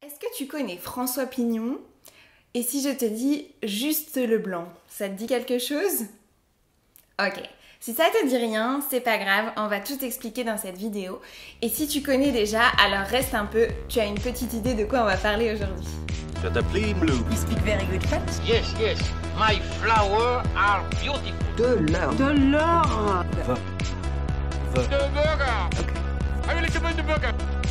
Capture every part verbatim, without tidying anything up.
Est-ce que tu connais François Pignon? Et si je te dis Juste Leblanc, ça te dit quelque chose? Ok. Si ça te dit rien, c'est pas grave, on va tout expliquer dans cette vidéo. Et si tu connais déjà, alors reste un peu, tu as une petite idée de quoi on va parler aujourd'hui. Je t'appelle Blue. You speak very good French? Yes, yes. My flowers are beautiful. De l'or. De l'or. The burger. Okay. I will recommend the burger.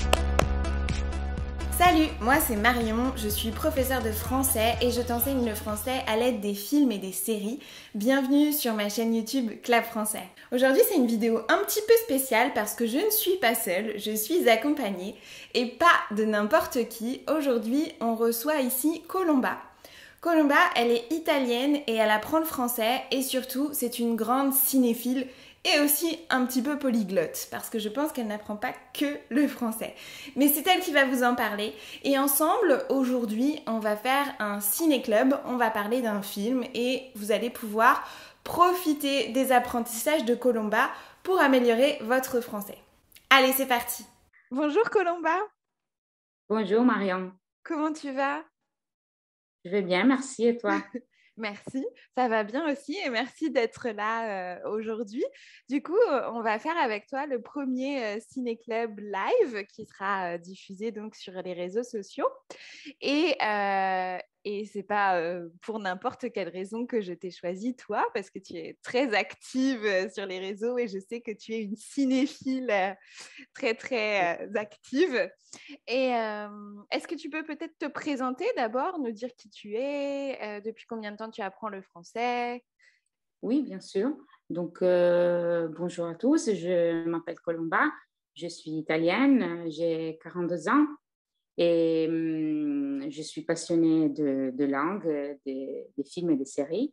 Salut, moi c'est Marion, je suis professeure de français et je t'enseigne le français à l'aide des films et des séries. Bienvenue sur ma chaîne YouTube Clap Français. Aujourd'hui c'est une vidéo un petit peu spéciale parce que je ne suis pas seule, je suis accompagnée et pas de n'importe qui. Aujourd'hui on reçoit ici Colomba. Colomba, elle est italienne et elle apprend le français et surtout c'est une grande cinéphile et aussi un petit peu polyglotte, parce que je pense qu'elle n'apprend pas que le français. Mais c'est elle qui va vous en parler. Et ensemble, aujourd'hui, on va faire un ciné-club, on va parler d'un film, et vous allez pouvoir profiter des apprentissages de Colomba pour améliorer votre français. Allez, c'est parti. Bonjour Colomba. Bonjour Marion. Comment tu vas? Je vais bien, merci. Et toi? Merci, ça va bien aussi et merci d'être là euh, aujourd'hui. Du coup, euh, on va faire avec toi le premier euh, Ciné-Club live qui sera euh, diffusé donc sur les réseaux sociaux. Et, euh, et c'est pas euh, pour n'importe quelle raison que je t'ai choisi toi, parce que tu es très active euh, sur les réseaux et je sais que tu es une cinéphile euh, très très euh, active. Et euh, est-ce que tu peux peut-être te présenter d'abord, nous dire qui tu es, euh, depuis combien de temps tu apprends le français? Oui, bien sûr. Donc, euh, bonjour à tous, je m'appelle Colomba, je suis italienne, j'ai quarante-deux ans et hum, je suis passionnée de, de langue, des, des films et des séries.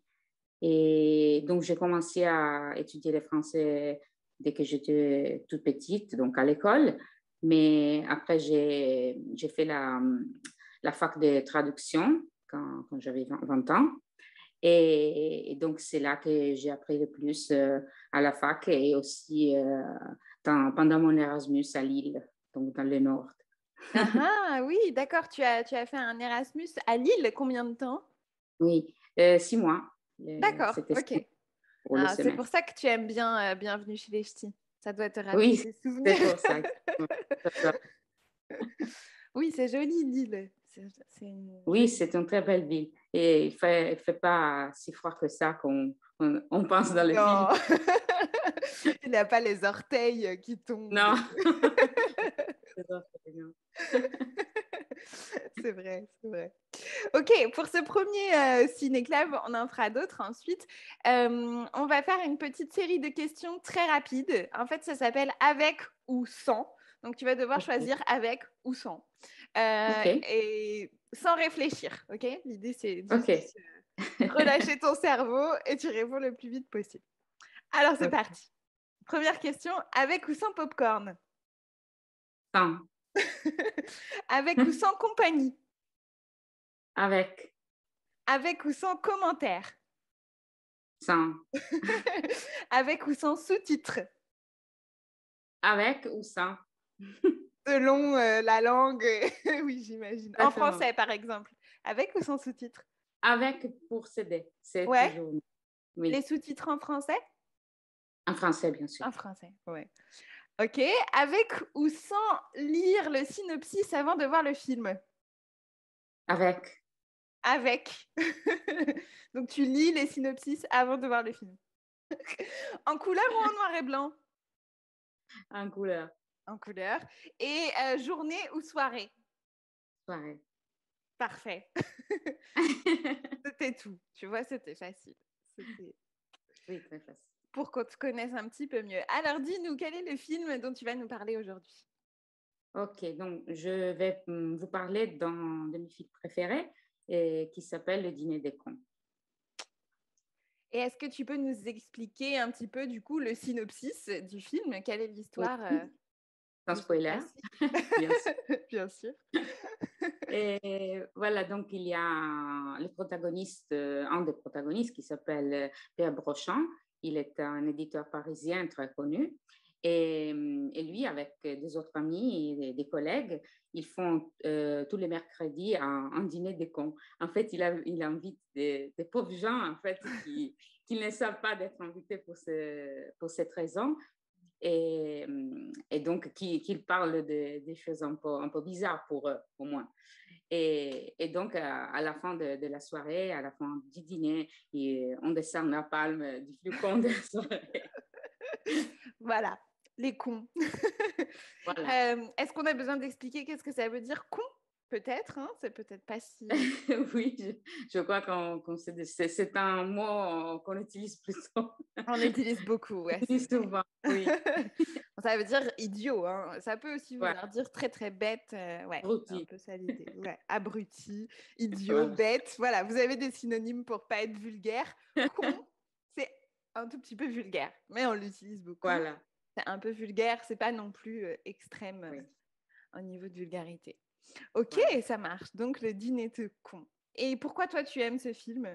Et donc, j'ai commencé à étudier le français dès que j'étais toute petite, donc à l'école. Mais après, j'ai, j'ai fait la, la fac de traduction quand, quand j'avais vingt ans. Et, et donc, c'est là que j'ai appris le plus euh, à la fac et aussi euh, dans, pendant mon Erasmus à Lille, donc dans le Nord. Ah oui, d'accord, tu as, tu as fait un Erasmus à Lille, combien de temps? Oui, euh, six mois. Euh, D'accord, c'était ok. pour le Ah, c'est pour semestre. ça que tu aimes bien euh, Bienvenue chez les Ch'tis. Ça doit te rappeler Oui, des c'est souvenirs. pour ça. Oui, c'est joli Lille. C'est, c'est une Oui, jolie... c'est une très belle ville. Et il ne fait, il fait pas si froid que ça qu'on on, on pense dans le film. Non, il n'a pas les orteils qui tombent. Non. C'est ça, c'est bien. C'est vrai, c'est vrai. Ok, pour ce premier euh, ciné-club, on en fera d'autres ensuite. Euh, on va faire une petite série de questions très rapides. En fait, ça s'appelle avec ou sans. Donc, tu vas devoir Ok. choisir avec ou sans. Euh, Ok. et sans réfléchir, ok? L'idée, c'est de Ok. juste euh, relâcher ton cerveau et tu réponds le plus vite possible. Alors, c'est Ok. parti. Première question, avec ou sans popcorn? Sans. Avec ou sans compagnie? Avec. Avec ou sans commentaire? Sans. Avec ou sans sous-titres? Avec ou sans. Selon euh, la langue, oui, j'imagine. En Exactement. français, par exemple. Avec ou sans sous-titres? Avec pour céder. C'est Ouais. toujours. Oui. Les sous-titres en français? En français, bien sûr. En français, ouais. Ok. Avec ou sans lire le synopsis avant de voir le film? Avec. Avec. Donc, tu lis les synopsis avant de voir le film. En couleur ou en noir et blanc? En couleur. En couleur. Et euh, journée ou soirée? Pareil. Parfait. C'était tout. Tu vois, c'était facile. C'était Oui, très facile. pour qu'on te connaisse un petit peu mieux. Alors, dis-nous, quel est le film dont tu vas nous parler aujourd'hui? Ok, donc je vais hum, vous parler d'un de mes films préférés et qui s'appelle Le Dîner des cons. Et est-ce que tu peux nous expliquer un petit peu, du coup, le synopsis du film? Quelle est l'histoire euh, Sans de ce spoiler, classique? bien sûr. Bien sûr. Et voilà, donc il y a le protagoniste, euh, un des protagonistes qui s'appelle Pierre Brochand. Il est un éditeur parisien très connu. Et, et lui, avec des autres amis et des, des collègues, ils font euh, tous les mercredis un, un dîner des cons. En fait, il, a, il invite des, des pauvres gens en fait, qui, qui ne savent pas d'être invités pour, ce, pour cette raison. Et, et donc, qui, qui parlent de, des choses un peu, un peu bizarres pour eux, au moins. Et, et donc, à, à la fin de, de la soirée, à la fin du dîner, et on décerne la palme du plus con de la soirée. Voilà, les cons. Voilà. Euh, est-ce qu'on a besoin d'expliquer qu'est-ce que ça veut dire con? Peut-être, hein, c'est peut-être pas si... Oui, je, je crois qu'on, qu'on c'est, c'est, c'est un mot qu'on utilise plutôt. On utilise beaucoup, ouais. C'est souvent, oui. Ça veut dire idiot, hein. Ça peut aussi vouloir Ouais. dire très très bête, euh, ouais, c'est un Abruti. peu ça l'idée. Ouais. Abruti, idiot, Voilà. bête, voilà, vous avez des synonymes pour pas être vulgaire. Con, c'est un tout petit peu vulgaire, mais on l'utilise beaucoup. Voilà. C'est un peu vulgaire, c'est pas non plus euh, extrême Oui. euh, au niveau de vulgarité. Ok, Voilà. ça marche. Donc le dîner de con. Et pourquoi toi tu aimes ce film?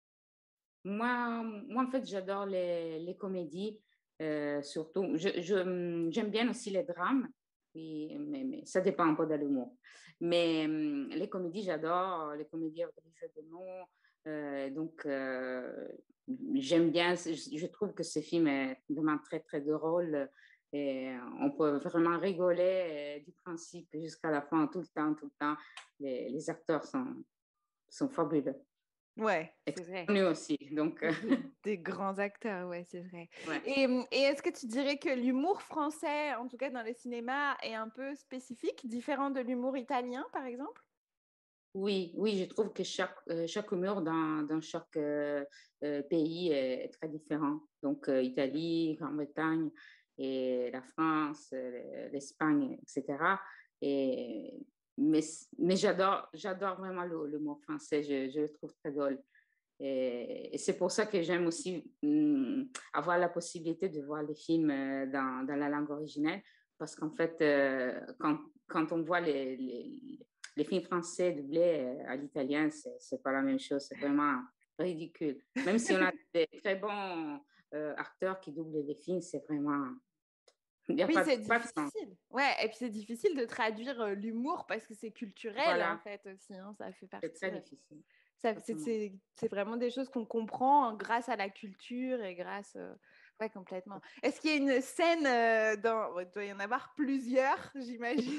Moi, moi, en fait, j'adore les, les comédies, euh, surtout. Je, je, j'aime bien aussi les drames, oui, mais, mais ça dépend un peu de l'humour. Mais hum, les comédies, j'adore, les comédies avec des jeux de mots. Euh, donc, euh, j'aime bien, je, je trouve que ce film est vraiment très, très drôle. Et on peut vraiment rigoler euh, du principe jusqu'à la fin, tout le temps, tout le temps. Les, les acteurs sont, sont fabuleux. Ouais, c'est vrai. Nous aussi, donc... euh, Des grands acteurs, ouais, c'est vrai. ouais. Et, et est-ce que tu dirais que l'humour français, en tout cas dans les cinémas, est un peu spécifique, différent de l'humour italien, par exemple? Oui, oui, je trouve que chaque, euh, chaque humour dans, dans chaque euh, euh, pays est, est très différent. Donc, euh, Italie, Grande-Bretagne et la France, euh, l'Espagne, et cetera. Et, mais mais j'adore, j'adore vraiment le, le mot français, je, je le trouve très drôle. Et, et c'est pour ça que j'aime aussi hum, avoir la possibilité de voir les films euh, dans, dans la langue originelle, parce qu'en fait, euh, quand, quand on voit les, les, les films français doublés euh, à l'italien, c'est, c'est pas la même chose, c'est vraiment ridicule. Même si on a des très bons euh, acteurs qui doublent les films, c'est vraiment... Il n'y a Oui, pas, c'est pas de sens. difficile. Ouais, et puis c'est difficile de traduire euh, l'humour parce que c'est culturel, en Voilà, fait, aussi, hein, ça fait c'est partie. très euh, difficile. ça- c'est Exactement. c'est- c'est vraiment des choses qu'on comprend grâce à la culture et grâce. euh, Ouais, complètement. Est-ce qu'il y a une scène euh, dans. Ouais, il doit y en avoir plusieurs, j'imagine.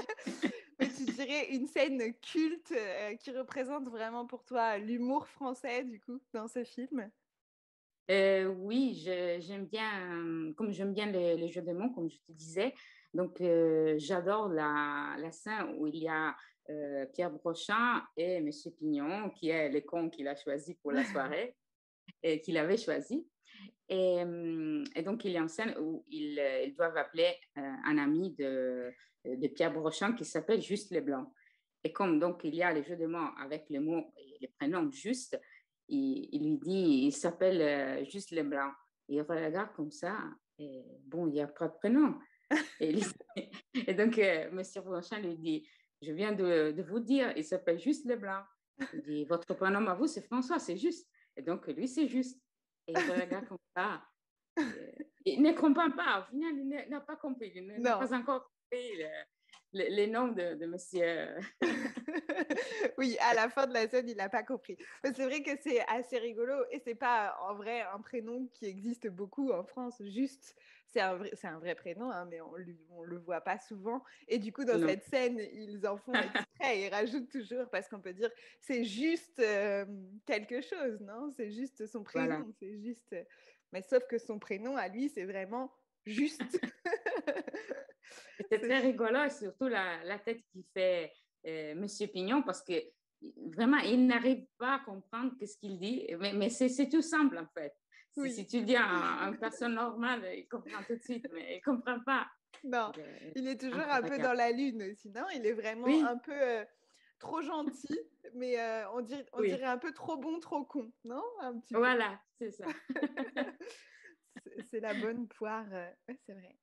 Mais tu dirais une scène culte euh, qui représente vraiment pour toi l'humour français, du coup, dans ce film? Euh, oui, je- j'aime bien, euh, comme j'aime bien les, les jeux de mots, comme je te disais. Donc, euh, j'adore la, la scène où il y a euh, Pierre Brochand et Monsieur Pignon, qui est le con qu'il a choisi pour la soirée et qu'il avait choisi. Et, euh, et donc, il y a une scène où ils, euh, ils doivent appeler euh, un ami de, de Pierre Brochand qui s'appelle Juste Leblanc. Et comme donc il y a les jeux de mots avec les mots et les prénoms juste, il, il lui dit, il s'appelle euh, Juste Leblanc. Il regarde comme ça, et bon, il n'y a pas de prénom. Et, il- et donc, euh, Monsieur Brochand lui dit, je viens de, de vous dire, il s'appelle Juste Leblanc. Il dit, votre prénom à vous, c'est François, c'est juste. Et donc, lui, c'est juste. Et il regarde comme ça. Et, il ne comprend pas. Au final, il n'a n'a pas compris. Il n'a Non. pas encore compris le, le, les noms de, de Monsieur. Oui, à la fin de la scène, il n'a pas compris. Mais c'est vrai que c'est assez rigolo et c'est pas en vrai un prénom qui existe beaucoup en France. Juste, c'est un vrai, c'est un vrai prénom, hein, mais on lui- on le voit pas souvent. Et du coup, dans Non. cette scène, ils en font exprès. Ils rajoutent toujours parce qu'on peut dire c'est juste euh, quelque chose, non? C'est juste son Voilà. prénom, c'est juste. Mais sauf que son prénom à lui, c'est vraiment juste. C'est C'est- très rigolo, et surtout la, la tête qui fait euh, Monsieur Pignon, parce que vraiment, il n'arrive pas à comprendre ce qu'il dit, mais, mais c'est c'est tout simple en fait. Si, si Oui. tu dis à, à une personne normale, il comprend tout de suite, mais il ne comprend pas. Non, Il est il est toujours un peu incroyable. dans la lune, sinon il est vraiment un Oui, peu euh, trop gentil, mais euh, on dirait, on dirait oui, un peu trop bon, trop con, non? Un petit peu. voilà, c'est ça. C'est c'est la bonne poire, euh, ouais, c'est vrai.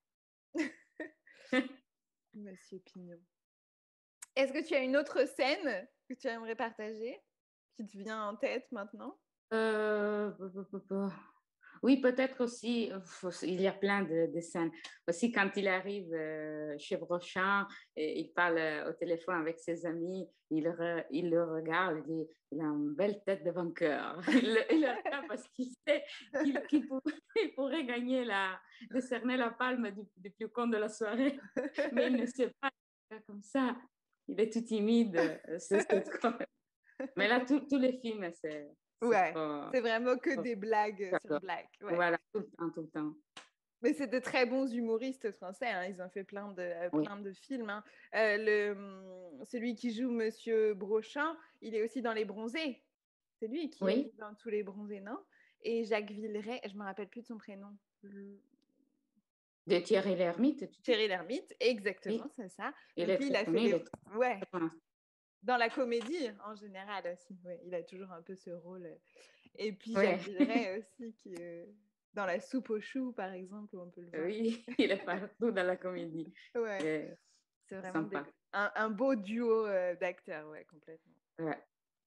Monsieur Pignon. Est-ce que tu as une autre scène que tu aimerais partager, qui te vient en tête maintenant? Euh, Oui, peut-être aussi, il y a plein de, de scènes. Aussi, quand il arrive euh, chez Brochant, et il parle euh, au téléphone avec ses amis, il, re, il le regarde, il dit, il a une belle tête de vainqueur. Il, il le regarde parce qu'il sait qu'il, qu'il pour, il pourrait gagner la, décerner la palme du, du plus con de la soirée, mais il ne sait pas comme ça. Il est tout timide. C'est, c'est mais là, tous les films, c'est... Ouais, trop... c'est vraiment que des blagues sur blagues. Ouais. Voilà, tout le temps, tout le temps. Mais c'est de très bons humoristes français, hein. Ils ont fait plein de, euh, Oui. plein de films. Hein. Euh, le, celui qui joue Monsieur Brochant, il est aussi dans Les Bronzés. C'est lui qui oui. est dans tous Les Bronzés, non? Et Jacques Villeray, je ne me rappelle plus de son prénom. Le... De Thierry Lhermitte. Thierry Lhermitte, exactement, oui. C'est ça. Il Donc, est lui, il a fait connu, les... il est... Ouais. Dans la comédie, en général aussi. Ouais, il a toujours un peu ce rôle. Et puis, ouais. Jacques Villeray aussi, qui est dans La Soupe aux choux, par exemple, où on peut le voir. Oui, il est partout dans la comédie. Ouais. Et... C'est vraiment des... un, un beau duo euh, d'acteurs, ouais, complètement. Ouais.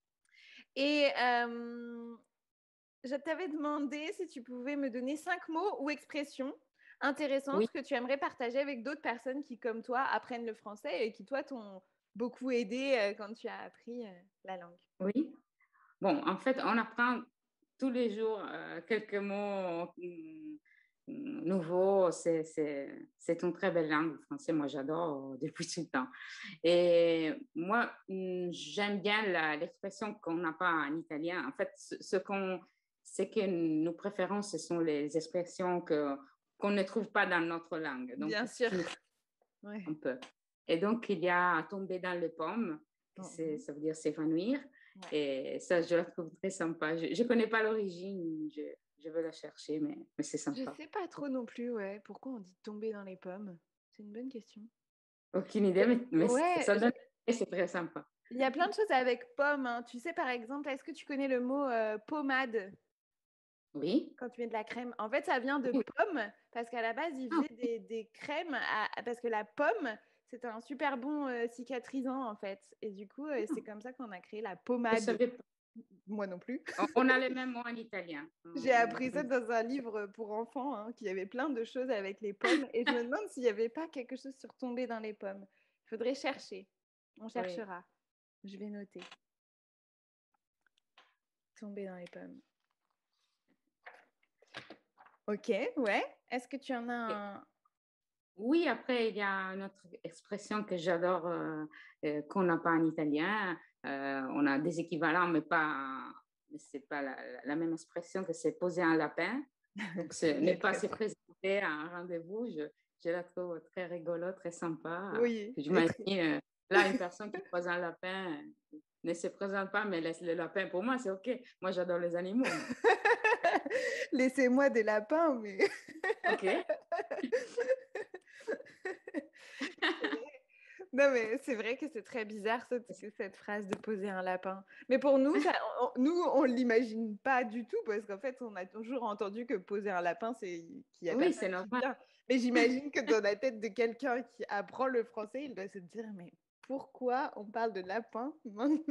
Et euh, je t'avais demandé si tu pouvais me donner cinq mots ou expressions intéressantes oui. que tu aimerais partager avec d'autres personnes qui, comme toi, apprennent le français et qui, toi, t'ont beaucoup aidé euh, quand tu as appris euh, la langue. Oui. Bon, en fait, on apprend tous les jours euh, quelques mots euh, nouveaux. C'est, c'est, c'est une très belle langue, le français. Moi, j'adore depuis tout le temps. Et moi, j'aime bien la, l'expression qu'on n'a pas en italien. En fait, ce, ce qu'on, c'est que nous préférons, ce sont les expressions que, qu'on ne trouve pas dans notre langue. Donc, bien sûr. Ouais. Un peu. Et donc, il y a tomber dans les pommes. C'est, ça veut dire s'évanouir. Ouais. Et ça, je la trouve très sympa. Je ne connais pas l'origine, je, je veux la chercher, mais, mais c'est sympa. Je ne sais pas trop non plus, ouais. Pourquoi on dit tomber dans les pommes? C'est une bonne question. Aucune idée, mais, mais ouais, ça donne... je... c'est très sympa. Il y a plein de choses avec pommes. Hein. Tu sais, par exemple, est-ce que tu connais le mot euh, pommade? Oui. Quand tu mets de la crème. En fait, ça vient de oui. pomme, parce qu'à la base, ils faisaient des, des crèmes, à... parce que la pomme... C'est un super bon euh, cicatrisant, en fait. Et du coup, euh, c'est comme ça qu'on a créé la pommade. Je savais pas. Moi non plus. On, on a les mêmes mots en italien. J'ai appris ça dans un livre pour enfants, hein, qu'il y avait plein de choses avec les pommes. Et je me demande s'il n'y avait pas quelque chose sur tomber dans les pommes. Il faudrait chercher. On cherchera. Oui. Je vais noter. Tomber dans les pommes. Ok, ouais. Est-ce que tu en as un... Oui, après, il y a une autre expression que j'adore, euh, euh, qu'on n'a pas en italien. Euh, on a des équivalents, mais pas, ce n'est pas la, la même expression que c'est poser un lapin. Donc, ne pas se présenter à un rendez-vous, je, je la trouve très rigolo, très sympa. Oui. J'imagine, euh, là, une personne qui pose un lapin euh, ne se présente pas, mais laisse le lapin. Pour moi, c'est OK. Moi, j'adore les animaux. Laissez-moi des lapins, mais... OK. Non, mais c'est vrai que c'est très bizarre cette, cette phrase de poser un lapin. Mais pour nous, ça, on, nous, on ne l'imagine pas du tout parce qu'en fait, on a toujours entendu que poser un lapin, c'est qu'il y a oui, c'est normal. Mais j'imagine que dans la tête de quelqu'un qui apprend le français, il doit se dire, mais pourquoi on parle de lapin maintenant?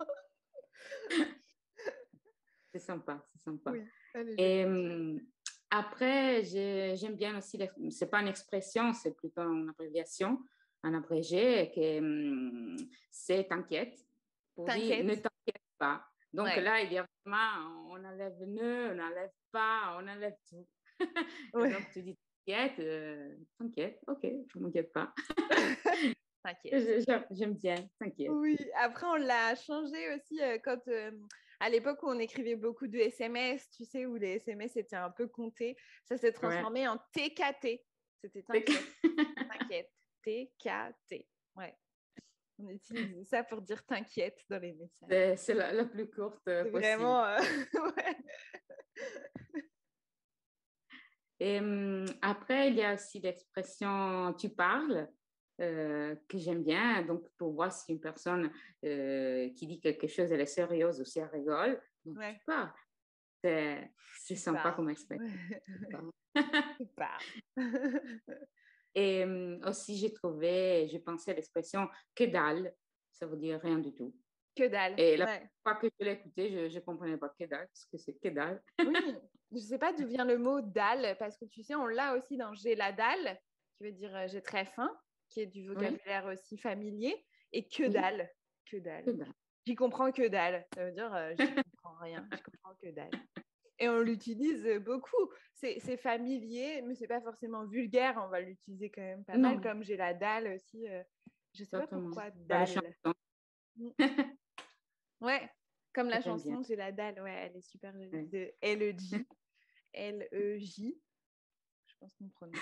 C'est sympa, c'est sympa. Oui, et euh, après, j'aime bien aussi, ce n'est pas une expression, c'est plutôt une abréviation, un abrégé, que c'est t'inquiète, pour dire ne t'inquiète pas. Donc ouais. Là, il y a vraiment, on enlève ne, on n'enlève pas, on enlève tout. Ouais. Donc tu dis t'inquiète, euh, t'inquiète, ok, je ne m'inquiète pas. T'inquiète. J'aime bien, t'inquiète. Oui, après on l'a changé aussi euh, quand, euh, à l'époque où on écrivait beaucoup de S M S, tu sais, où les S M S étaient un peu comptés, ça s'est transformé ouais. en T K T. C'était t'inquiète, t'inquiète, T K T. Ouais. On utilise ça pour dire t'inquiète dans les messages. C'est la, la plus courte possible. Vraiment, euh, ouais. Et um, après, il y a aussi l'expression tu parles. Euh, que j'aime bien, donc pour voir si une personne euh, qui dit quelque chose, elle est sérieuse ou si elle rigole, donc ouais. tu parles. C'est, c'est sympa parles. Comme expression. Tu parles. Et um, aussi, j'ai trouvé, j'ai pensé à l'expression que dalle, ça veut dire rien du tout. Que dalle. Et la ouais. fois que je l'ai écouté, je ne comprenais pas que dalle, parce que c'est que dalle. Oui, Je ne sais pas d'où vient le mot dalle, parce que tu sais, on l'a aussi dans j'ai la dalle, qui veut dire euh, j'ai très faim, qui est du vocabulaire oui. aussi familier, et que dalle, oui. que dalle. Que dalle. J'y comprends que dalle. Ça veut dire euh, j'y comprends rien, je comprends que dalle. Et on l'utilise beaucoup. C'est, c'est familier, mais c'est pas forcément vulgaire. On va l'utiliser quand même pas non. mal, comme j'ai la dalle aussi. Euh, je sais Exactement. pas pourquoi dalle. Ouais, comme la chanson bien. J'ai la dalle. Ouais, elle est super jolie. Ouais. De L E J. L E J. Je pense qu'on prononce.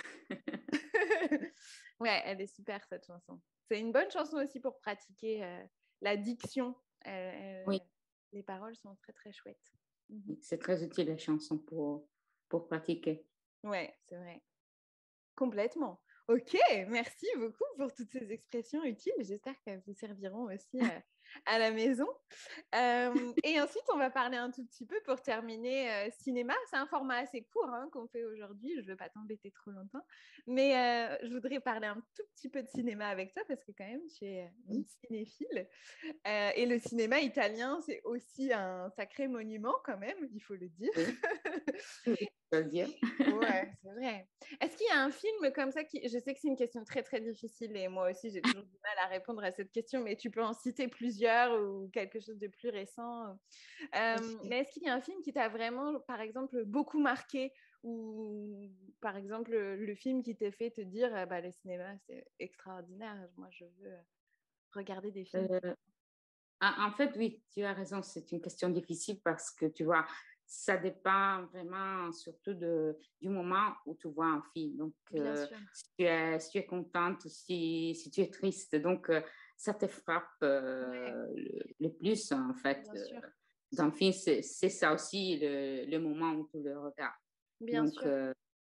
Ouais, elle est super cette chanson. C'est une bonne chanson aussi pour pratiquer euh, la diction. Euh, oui. Les paroles sont très très chouettes. Mm-hmm. C'est très utile la chanson pour, pour pratiquer. Ouais, c'est vrai. Complètement. Ok, merci beaucoup pour toutes ces expressions utiles. J'espère qu'elles vous serviront aussi euh, à la maison. Euh, et ensuite, on va parler un tout petit peu pour terminer euh, cinéma. C'est un format assez court hein, qu'on fait aujourd'hui. Je ne veux pas t'embêter trop longtemps. Mais euh, je voudrais parler un tout petit peu de cinéma avec toi parce que quand même, tu es une cinéphile. Euh, et le cinéma italien, c'est aussi un sacré monument quand même, il faut le dire. Oui. Je veux dire. Ouais, c'est vrai. Est-ce qu'il y a un film comme ça qui... Je sais que c'est une question très, très difficile et moi aussi, j'ai toujours du mal à répondre à cette question, mais tu peux en citer plusieurs ou quelque chose de plus récent. Euh, mais est-ce qu'il y a un film qui t'a vraiment, par exemple, beaucoup marqué ou, par exemple, le film qui t'a fait te dire bah, le cinéma, c'est extraordinaire, moi, je veux regarder des films. Euh, en fait, oui, tu as raison, c'est une question difficile parce que, tu vois, ça dépend vraiment surtout de, du moment où tu vois un film. Donc, euh, si, tu es, si tu es contente, si, si tu es triste, donc euh, ça te frappe euh, ouais. le, le plus, en fait. Euh, dans le film, c'est, c'est ça aussi le, le moment où tu le regardes. Bien donc, sûr. Euh,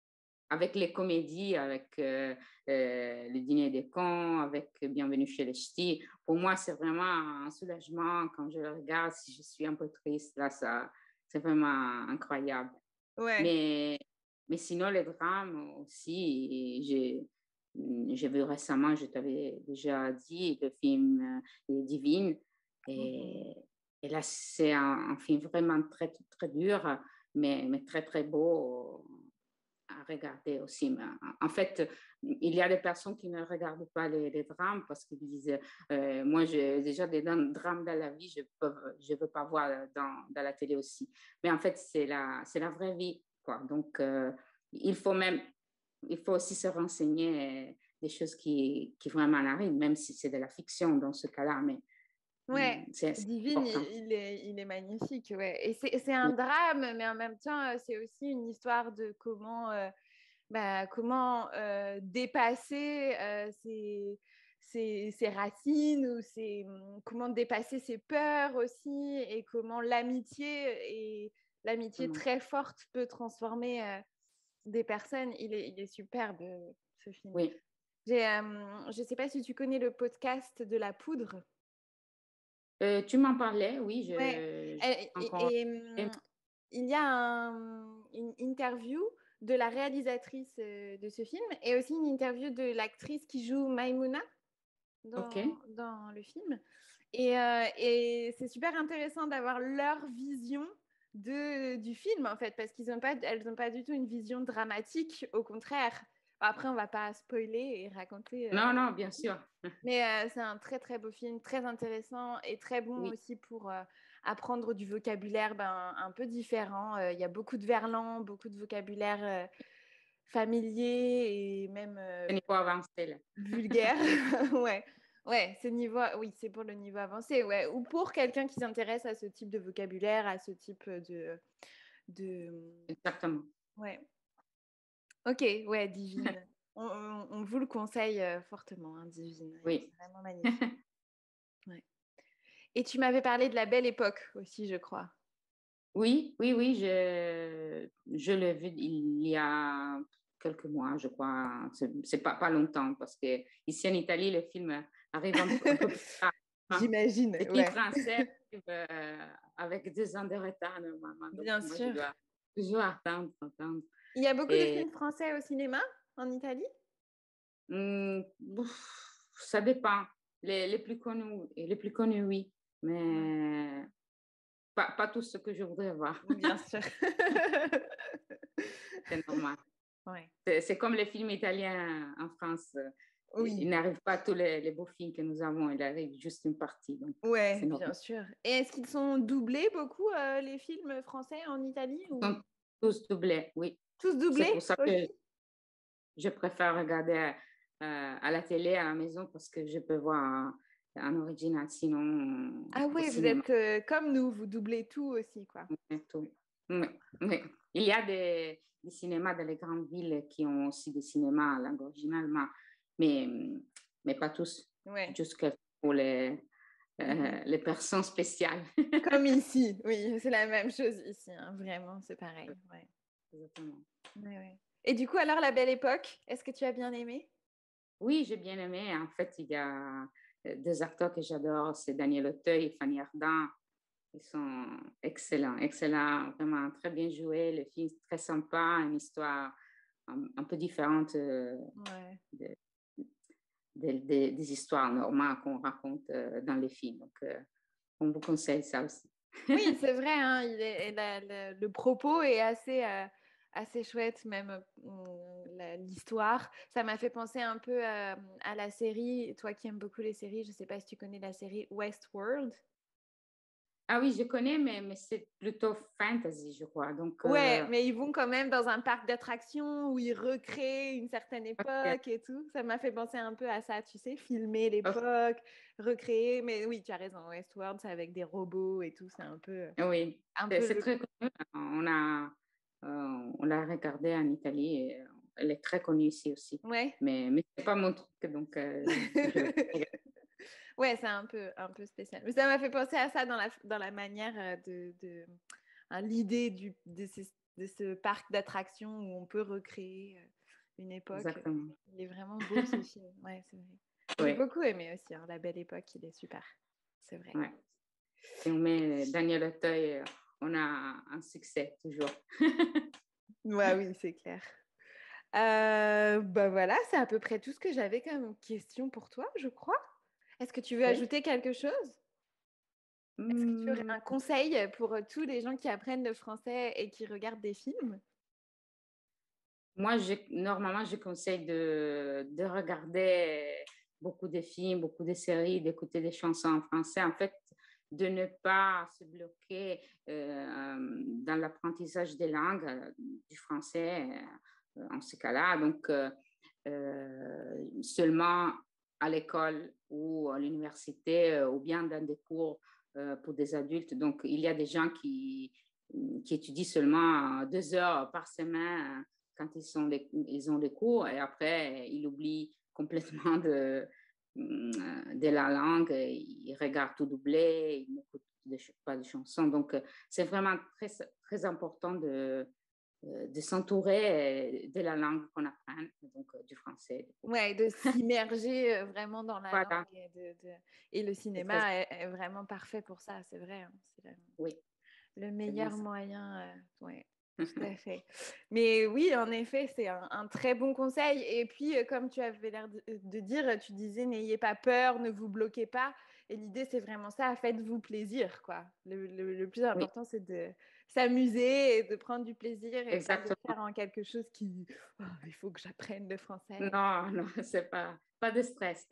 avec les comédies, avec euh, euh, le dîner des cons, avec Bienvenue chez les Ch'tis, pour moi, c'est vraiment un soulagement quand je le regarde. Si je suis un peu triste, là, ça, c'est vraiment incroyable. Ouais. Mais, mais sinon, les drames aussi, j'ai, j'ai vu récemment, je t'avais déjà dit, le film euh, Divine. Et, mm-hmm. et là, c'est un, un film vraiment très, très dur, mais, mais très, très beau à regarder aussi. Mais en fait, il y a des personnes qui ne regardent pas les, les drames parce qu'ils disent euh, moi, j'ai déjà des drames dans la vie, je ne veux pas voir dans, dans la télé aussi. Mais en fait, c'est la, c'est la vraie vie, quoi. Donc, euh, il faut même, il faut aussi se renseigner euh, des choses qui, qui vraiment arrivent, même si c'est de la fiction dans ce cas-là. Mais ouais, c'est, c'est Divine, il, il, est, il est magnifique. Ouais. Et c'est, c'est un oui. drame, mais en même temps, c'est aussi une histoire de comment, euh, bah, comment euh, dépasser euh, ses, ses, ses racines ou ses, comment dépasser ses peurs aussi et comment l'amitié, et l'amitié mmh. très forte peut transformer euh, des personnes. Il est, il est superbe, ce film. Oui. J'ai, euh, je ne sais pas si tu connais le podcast de La Poudre. Euh, tu m'en parlais, oui. Je, ouais. je et, encore... et, et il y a un, une interview de la réalisatrice de ce film et aussi une interview de l'actrice qui joue Maïmouna dans, okay. dans le film. Et, euh, et c'est super intéressant d'avoir leur vision de, du film, en fait, parce qu'elles n'ont pas, elles n'ont pas du tout une vision dramatique, au contraire. Après, on ne va pas spoiler et raconter. Non, euh, non, bien sûr. Mais euh, c'est un très, très beau film, très intéressant et très bon oui. aussi pour euh, apprendre du vocabulaire ben, un peu différent. Il euh, y a beaucoup de verlan, beaucoup de vocabulaire euh, familier et même euh, niveau avancé, là. vulgaire. ouais. Ouais, c'est niveau, oui, c'est pour le niveau avancé, ouais, ou pour quelqu'un qui s'intéresse à ce type de vocabulaire, à ce type de, de... Exactement. Ouais. Ok, ouais, Divine. on, on, on vous le conseille euh, fortement, hein, Divine. Oui. C'est vraiment magnifique. ouais. Et tu m'avais parlé de La Belle Époque aussi, je crois. Oui, oui, oui, je, je l'ai vu il y a quelques mois, je crois. C'est, c'est pas, pas longtemps parce que ici en Italie, le film arrive un peu, un peu plus tard. Hein. J'imagine. Les films ouais. français euh, avec deux ans de retard normalement. Donc, bien moi, sûr. Je dois toujours attendre, attendre. Il y a beaucoup Et... de films français au cinéma en Italie? Hum, ça dépend. Les, les plus connus, les plus connus, oui. Mais pas, pas tout ce que je voudrais voir. Bien sûr. C'est normal. Ouais. C'est, c'est comme les films italiens en France. Oui. Il n'arrive pas tous les, les beaux films que nous avons, il arrive juste une partie. Donc ouais, bien sûr. Et est-ce qu'ils sont doublés beaucoup, euh, les films français en Italie ou... Ils sont tous doublés, oui. Tous doublés? C'est pour ça que je préfère regarder euh, à la télé, à la maison, parce que je peux voir en, en original, sinon... Ah oui, vous cinéma. êtes euh, comme nous, vous doublez tout aussi, quoi. Oui, tout. Oui, oui. Il y a des, des cinémas dans les grandes villes qui ont aussi des cinémas en langue originale, mais, mais pas tous. Ouais. Juste pour les, euh, mm-hmm. les personnes spéciales. Comme ici, oui, c'est la même chose ici, hein, vraiment, c'est pareil. Ouais. Exactement. Ouais, ouais. Et du coup, alors, La Belle Époque, est-ce que tu as bien aimé? Oui, j'ai bien aimé. En fait, il y a deux acteurs que j'adore, c'est Daniel Auteuil et Fanny Ardant. Ils sont excellents, excellents, vraiment très bien joués. Le film est très sympa, une histoire un, un peu différente euh, ouais. de, de, de, des histoires normales qu'on raconte euh, dans les films. Donc, euh, on vous conseille ça aussi. Oui, c'est vrai, hein, il est, la, la, le propos est assez, euh, assez chouette, même euh, l'histoire. Ça m'a fait penser un peu euh, à la série, toi qui aimes beaucoup les séries, je ne sais pas si tu connais la série Westworld. Ah oui, je connais, mais, mais c'est plutôt fantasy, je crois. Donc, ouais, euh... mais ils vont quand même dans un parc d'attractions où ils recréent une certaine époque okay. et tout. Ça m'a fait penser un peu à ça, tu sais, filmer l'époque, okay. recréer. Mais oui, tu as raison, Westworld, c'est avec des robots et tout, c'est un peu... Oui, un c'est, peu c'est le... très connu. On, a, euh, on l'a regardé en Italie et elle est très connue ici aussi. Ouais. Mais, mais ce n'est pas mon truc, donc... Euh, je... Ouais, c'est un peu, un peu spécial. Mais ça m'a fait penser à ça dans la, dans la manière de... de hein, l'idée du, de, ce, de ce parc d'attractions où on peut recréer une époque. Exactement. Il est vraiment beau ce film. Ouais, c'est vrai. J'ai ouais. beaucoup aimé aussi. Hein, La Belle Époque, il est super. C'est vrai. Ouais. Si on met Daniel Auteuil, on a un succès toujours. ouais, oui, c'est clair. Euh, bah voilà, c'est à peu près tout ce que j'avais comme question pour toi, je crois. Est-ce que tu veux oui. ajouter quelque chose ? Est-ce que tu aurais un conseil pour tous les gens qui apprennent le français et qui regardent des films ? Moi, je, normalement, je conseille de, de regarder beaucoup de films, beaucoup de séries, d'écouter des chansons en français. En fait, de ne pas se bloquer euh, dans l'apprentissage des langues, euh, du français euh, en ce cas-là. Donc, euh, euh, seulement à l'école ou à l'université euh, ou bien dans des cours pour des adultes. Donc, il y a des gens qui, qui étudient seulement deux heures par semaine quand ils, sont les, ils ont les cours et après, ils oublient complètement de, de la langue. Ils regardent tout doublé, ils n'écoutent pas de chansons. Donc, c'est vraiment très, très important de, de s'entourer de la langue qu'on apprend, donc du français. Oui, de s'immerger vraiment dans la voilà. langue. Et, de, de... et le cinéma très... est, est vraiment parfait pour ça, c'est vrai. Hein, c'est le, oui. le meilleur moyen. Euh, ouais, tout à fait. Mais oui, en effet, c'est un, un très bon conseil. Et puis, euh, comme tu avais l'air de, de dire, tu disais, n'ayez pas peur, ne vous bloquez pas. Et l'idée, c'est vraiment ça, faites-vous plaisir, quoi. Le, le, le plus important, oui. c'est de s'amuser et de prendre du plaisir et Exactement. pas de faire en quelque chose qui, oh, il faut que j'apprenne le français. Non, non, c'est pas, pas de stress.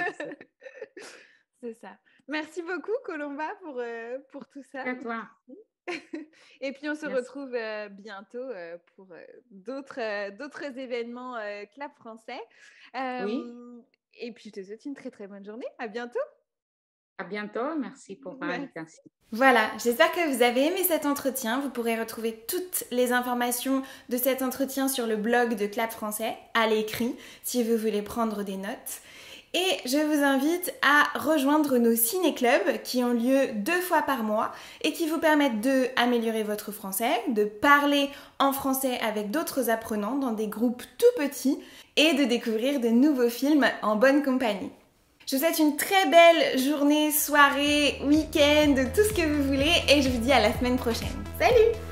C'est ça. Merci beaucoup, Colomba, pour, euh, pour tout ça. À toi. Et puis, on se Merci. retrouve euh, bientôt euh, pour euh, d'autres, euh, d'autres événements euh, Clap Français. Euh, oui. Et puis, je te souhaite une très, très bonne journée. À bientôt. À bientôt. Merci pour l'invitation. Voilà, j'espère que vous avez aimé cet entretien. Vous pourrez retrouver toutes les informations de cet entretien sur le blog de Clap Français, à l'écrit, si vous voulez prendre des notes. Et je vous invite à rejoindre nos ciné-clubs qui ont lieu deux fois par mois et qui vous permettent d'améliorer votre français, de parler en français avec d'autres apprenants dans des groupes tout petits et de découvrir de nouveaux films en bonne compagnie. Je vous souhaite une très belle journée, soirée, week-end, tout ce que vous voulez et je vous dis à la semaine prochaine. Salut!